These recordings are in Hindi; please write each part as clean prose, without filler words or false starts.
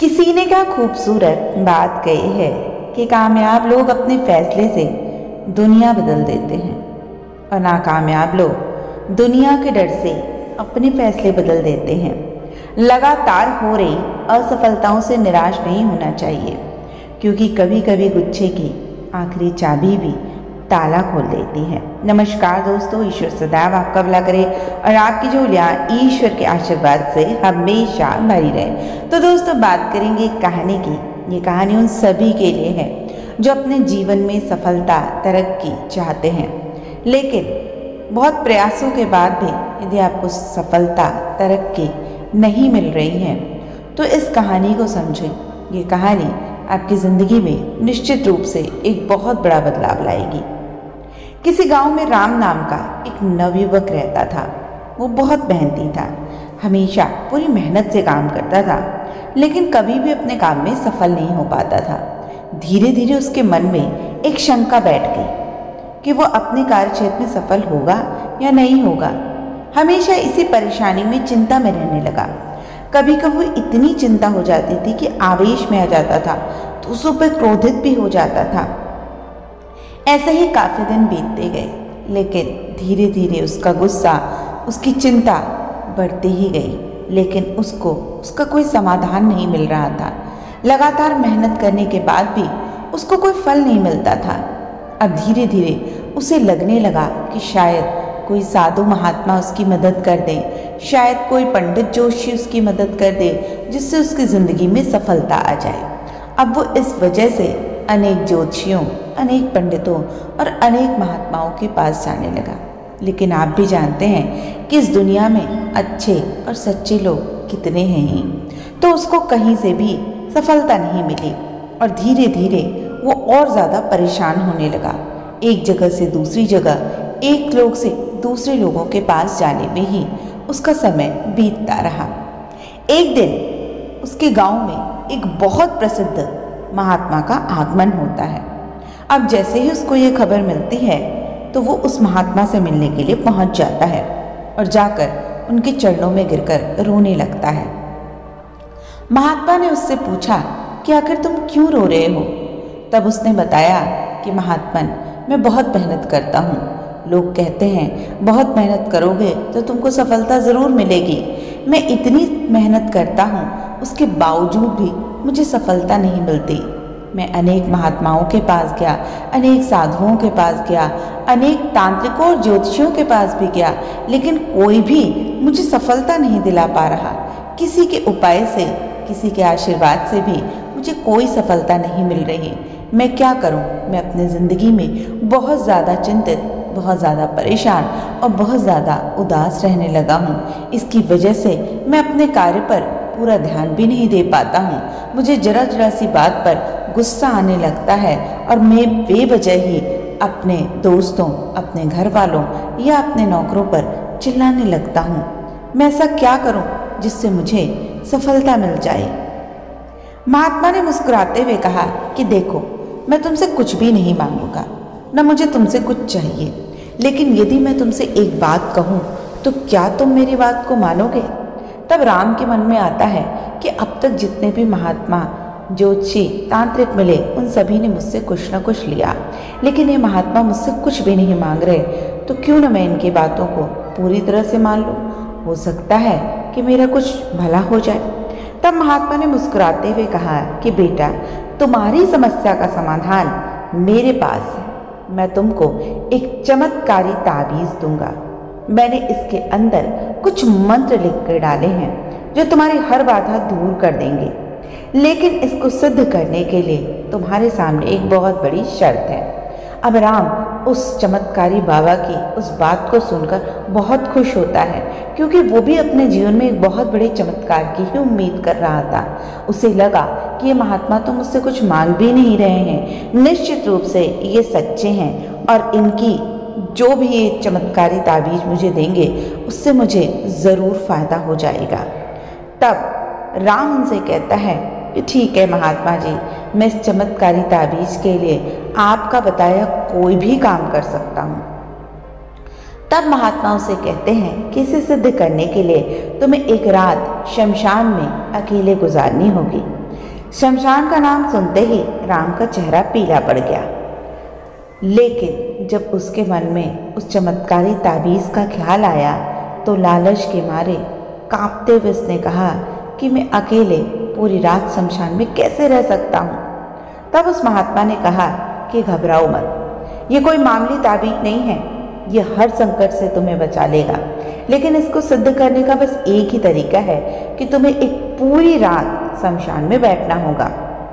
किसी ने क्या खूबसूरत बात कही है कि कामयाब लोग अपने फैसले से दुनिया बदल देते हैं और नाकामयाब लोग दुनिया के डर से अपने फैसले बदल देते हैं। लगातार हो रही असफलताओं से निराश नहीं होना चाहिए, क्योंकि कभी कभी गुच्छे की आखिरी चाबी भी ताला खोल देती है। नमस्कार दोस्तों, ईश्वर सदैव आपका भला करे और आपकी झोलियाँ ईश्वर के आशीर्वाद से हमेशा भरी रहे। तो दोस्तों, बात करेंगे कहानी की। ये कहानी उन सभी के लिए है जो अपने जीवन में सफलता तरक्की चाहते हैं, लेकिन बहुत प्रयासों के बाद भी यदि आपको सफलता तरक्की नहीं मिल रही है तो इस कहानी को समझें। ये कहानी आपकी ज़िंदगी में निश्चित रूप से एक बहुत बड़ा बदलाव लाएगी। किसी गांव में राम नाम का एक नवयुवक रहता था। वो बहुत मेहनती था, हमेशा पूरी मेहनत से काम करता था, लेकिन कभी भी अपने काम में सफल नहीं हो पाता था। धीरे धीरे उसके मन में एक शंका बैठ गई कि वो अपने कार्यक्षेत्र में सफल होगा या नहीं होगा। हमेशा इसी परेशानी में चिंता में रहने लगा। कभी कभी इतनी चिंता हो जाती थी कि आवेश में आ जाता था, दूसरों पर क्रोधित भी हो जाता था। ऐसे ही काफ़ी दिन बीतते गए, लेकिन धीरे धीरे उसका गुस्सा, उसकी चिंता बढ़ती ही गई, लेकिन उसका कोई समाधान नहीं मिल रहा था। लगातार मेहनत करने के बाद भी उसको कोई फल नहीं मिलता था। अब धीरे धीरे उसे लगने लगा कि शायद कोई साधु महात्मा उसकी मदद कर दे, शायद कोई पंडित जोशी उसकी मदद कर दे, जिससे उसकी ज़िंदगी में सफलता आ जाए। अब वो इस वजह से अनेक ज्योतिषियों, अनेक पंडितों और अनेक महात्माओं के पास जाने लगा। लेकिन आप भी जानते हैं कि इस दुनिया में अच्छे और सच्चे लोग कितने हैं ही। तो उसको कहीं से भी सफलता नहीं मिली और धीरे धीरे वो और ज़्यादा परेशान होने लगा। एक जगह से दूसरी जगह, एक लोग से दूसरे लोगों के पास जाने में ही उसका समय बीतता रहा। एक दिन उसके गांव में एक बहुत प्रसिद्ध महात्मा का आगमन होता है। अब जैसे ही उसको ये खबर मिलती है तो वो उस महात्मा से मिलने के लिए पहुंच जाता है और जाकर उनके चरणों में गिरकर रोने लगता है। महात्मा ने उससे पूछा कि आखिर तुम क्यों रो रहे हो? तब उसने बताया कि महात्मन, मैं बहुत मेहनत करता हूँ। लोग कहते हैं बहुत मेहनत करोगे तो तुमको सफलता ज़रूर मिलेगी। मैं इतनी मेहनत करता हूँ, उसके बावजूद भी मुझे सफलता नहीं मिलती। मैं अनेक महात्माओं के पास गया, अनेक साधुओं के पास गया, अनेक तांत्रिकों और ज्योतिषियों के पास भी गया, लेकिन कोई भी मुझे सफलता नहीं दिला पा रहा। किसी के उपाय से, किसी के आशीर्वाद से भी मुझे कोई सफलता नहीं मिल रही। मैं क्या करूं? मैं अपनी ज़िंदगी में बहुत ज़्यादा चिंतित, बहुत ज़्यादा परेशान और बहुत ज़्यादा उदास रहने लगा हूँ। इसकी वजह से मैं अपने कार्य पर पूरा ध्यान भी नहीं दे पाता हूँ। मुझे जरा जरा सी बात पर गुस्सा आने लगता है और मैं बेवजह ही अपने दोस्तों, अपने घर वालों या अपने नौकरों पर चिल्लाने लगता हूँ। मैं ऐसा क्या करूँ जिससे मुझे सफलता मिल जाए? महात्मा ने मुस्कुराते हुए कहा कि देखो, मैं तुमसे कुछ भी नहीं मांगूंगा, न मुझे तुमसे कुछ चाहिए, लेकिन यदि मैं तुमसे एक बात कहूँ तो क्या तुम मेरी बात को मानोगे? तब राम के मन में आता है कि अब तक जितने भी महात्मा, ज्योतिषी, तांत्रिक मिले, उन सभी ने मुझसे कुछ न कुछ लिया, लेकिन ये महात्मा मुझसे कुछ भी नहीं मांग रहे, तो क्यों न मैं इनकी बातों को पूरी तरह से मान लूँ। हो सकता है कि मेरा कुछ भला हो जाए। तब महात्मा ने मुस्कुराते हुए कहा कि बेटा, तुम्हारी समस्या का समाधान मेरे पास है। मैं तुमको एक चमत्कारी ताबीज़ दूंगा। मैंने इसके अंदर कुछ मंत्र लिख कर डाले हैं जो तुम्हारी हर बाधा दूर कर देंगे, लेकिन इसको सिद्ध करने के लिए तुम्हारे सामने एक बहुत बड़ी शर्त है। अब राम उस चमत्कारी बाबा की उस बात को सुनकर बहुत खुश होता है, क्योंकि वो भी अपने जीवन में एक बहुत बड़े चमत्कार की ही उम्मीद कर रहा था। उसे लगा कि ये महात्मा तो मुझसे कुछ मांग भी नहीं रहे हैं, निश्चित रूप से ये सच्चे हैं और इनकी जो भी ये चमत्कारी ताबीज़ मुझे देंगे उससे मुझे ज़रूर फ़ायदा हो जाएगा। तब राम उनसे कहता है कि ठीक है महात्मा जी, मैं इस चमत्कारी ताबीज़ के लिए आपका बताया कोई भी काम कर सकता हूँ। तब महात्मा उसे कहते हैं कि इसे सिद्ध करने के लिए तुम्हें एक रात शमशान में अकेले गुजारनी होगी। शमशान का नाम सुनते ही राम का चेहरा पीला पड़ गया, लेकिन जब उसके मन में उस चमत्कारी ताबीज़ का ख्याल आया तो लालच के मारे कांपते हुए उसने कहा कि मैं अकेले पूरी रात शमशान में कैसे रह सकता हूँ। तब उस महात्मा ने कहा कि घबराओ मत, ये कोई मामूली ताबीज़ नहीं है, ये हर संकट से तुम्हें बचा लेगा। लेकिन इसको सिद्ध करने का बस एक ही तरीका है कि तुम्हें एक पूरी रात शमशान में बैठना होगा।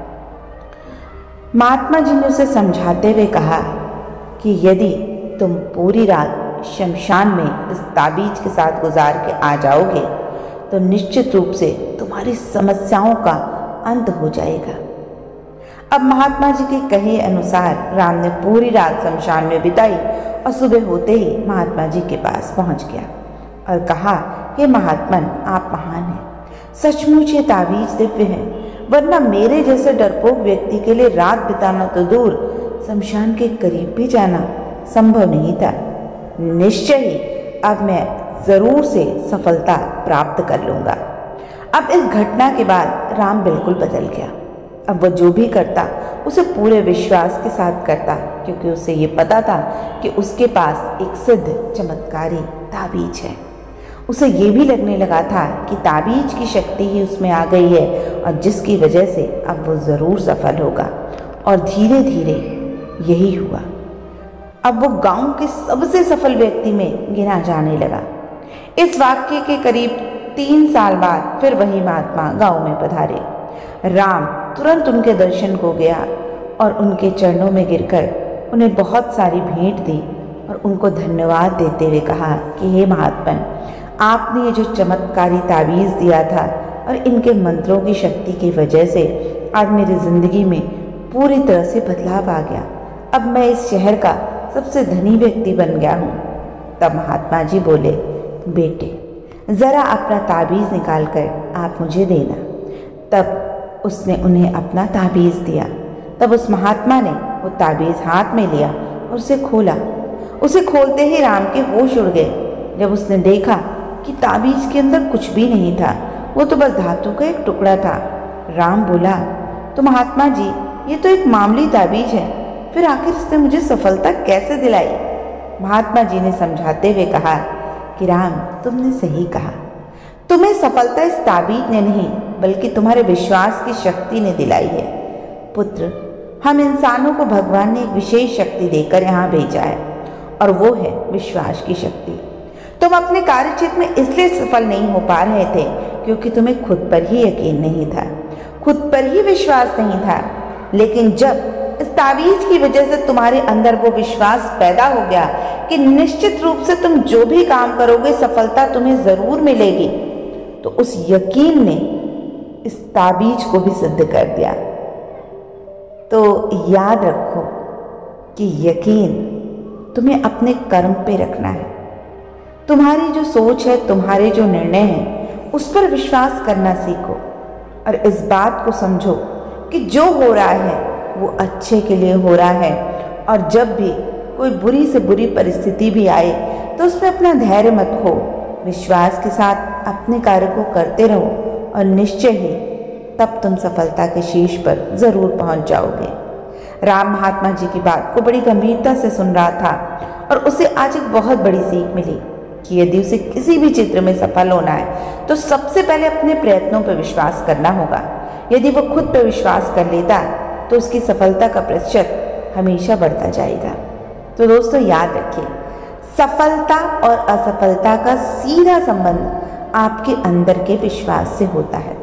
महात्मा जी ने उसे समझाते हुए कहा कि यदि तुम पूरी रात शमशान में इस ताबीज के साथ गुजार के आ जाओगे तो निश्चित रूप से तुम्हारी समस्याओं का अंत हो जाएगा। अब महात्मा जी के कहे अनुसार राम ने पूरी रात शमशान में बिताई और सुबह होते ही महात्मा जी के पास पहुंच गया और कहा, हे महात्मन, आप महान हैं, सचमुच ये ताबीज दिव्य है, वरना मेरे जैसे डरपोक व्यक्ति के लिए रात बिताना तो दूर, शमशान के करीब भी जाना संभव नहीं था। निश्चय ही अब मैं जरूर से सफलता प्राप्त कर लूंगा। अब इस घटना के बाद राम बिल्कुल बदल गया। अब वह जो भी करता उसे पूरे विश्वास के साथ करता, क्योंकि उसे ये पता था कि उसके पास एक सिद्ध चमत्कारी ताबीज है। उसे ये भी लगने लगा था कि ताबीज की शक्ति ही उसमें आ गई है और जिसकी वजह से अब वो ज़रूर सफल होगा। और धीरे धीरे यही हुआ। अब वो गांव के सबसे सफल व्यक्ति में गिना जाने लगा। इस वाक्य के करीब 3 साल बाद फिर वही महात्मा गांव में पधारे। राम तुरंत उनके दर्शन को गया और उनके चरणों में गिरकर उन्हें बहुत सारी भेंट दी और उनको धन्यवाद देते हुए कहा कि हे महात्मन, आपने ये जो चमत्कारी ताबीज़ दिया था और इनके मंत्रों की शक्ति की वजह से आज मेरी ज़िंदगी में पूरी तरह से बदलाव आ गया। अब मैं इस शहर का सबसे धनी व्यक्ति बन गया हूँ। तब महात्मा जी बोले, बेटे ज़रा अपना ताबीज़ निकाल कर आप मुझे देना। तब उसने उन्हें अपना ताबीज़ दिया। तब उस महात्मा ने वो ताबीज़ हाथ में लिया और उसे खोला। उसे खोलते ही राम के होश उड़ गए जब उसने देखा कि ताबीज़ के अंदर कुछ भी नहीं था, वो तो बस धातु का एक टुकड़ा था। राम बोला, तो महात्मा जी ये तो एक मामूली ताबीज़ है, फिर आखिर इसने मुझे सफलता कैसे दिलाई? महात्मा जी ने समझाते हुए कहा कि राम, तुमने सही कहा, तुम्हें सफलता इस ताबीज़ ने नहीं बल्कि तुम्हारे विश्वास की शक्ति ने दिलाई है। पुत्र, हम इंसानों को भगवान ने एक विशेष शक्ति देकर यहाँ भेजा है और वो है विश्वास की शक्ति। तुम अपने कार्य क्षेत्र में इसलिए सफल नहीं हो पा रहे थे क्योंकि तुम्हें खुद पर ही यकीन नहीं था, खुद पर ही विश्वास नहीं था। लेकिन जब इस ताबीज़ की वजह से तुम्हारे अंदर वो विश्वास पैदा हो गया कि निश्चित रूप से तुम जो भी काम करोगे सफलता तुम्हें ज़रूर मिलेगी, तो उस यकीन ने इस ताबीज को भी सिद्ध कर दिया। तो याद रखो कि यकीन तुम्हें अपने कर्म पे रखना है। तुम्हारी जो सोच है, तुम्हारे जो निर्णय हैं, उस पर विश्वास करना सीखो और इस बात को समझो कि जो हो रहा है वो अच्छे के लिए हो रहा है। और जब भी कोई बुरी से बुरी परिस्थिति भी आए तो उसमें अपना धैर्य मत खो, विश्वास के साथ अपने कार्य को करते रहो और निश्चय ही तब तुम सफलता के शीर्ष पर ज़रूर पहुंच जाओगे। राम महात्मा जी की बात को बड़ी गंभीरता से सुन रहा था और उसे आज एक बहुत बड़ी सीख मिली कि यदि उसे किसी भी चित्र में सफल होना है तो सबसे पहले अपने प्रयत्नों पर विश्वास करना होगा। यदि वो खुद पर विश्वास कर लेता तो उसकी सफलता का प्रतिशत हमेशा बढ़ता जाएगा। तो दोस्तों याद रखिए, सफलता और असफलता का सीधा संबंध आपके अंदर के विश्वास से होता है।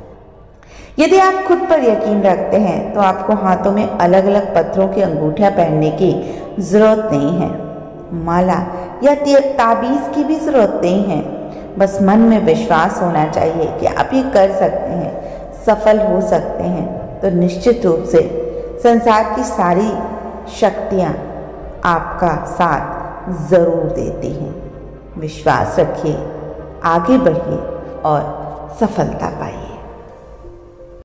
यदि आप खुद पर यकीन रखते हैं तो आपको हाथों में अलग अलग पत्थरों की अंगूठियां पहनने की जरूरत नहीं है, माला या ताबीज़ की भी जरूरत नहीं है। बस मन में विश्वास होना चाहिए कि आप ये कर सकते हैं, सफल हो सकते हैं। तो निश्चित रूप से संसार की सारी शक्तियाँ आपका साथ ज़रूर देती हैं। विश्वास रखिए, आगे बढ़िए और सफलता पाइए।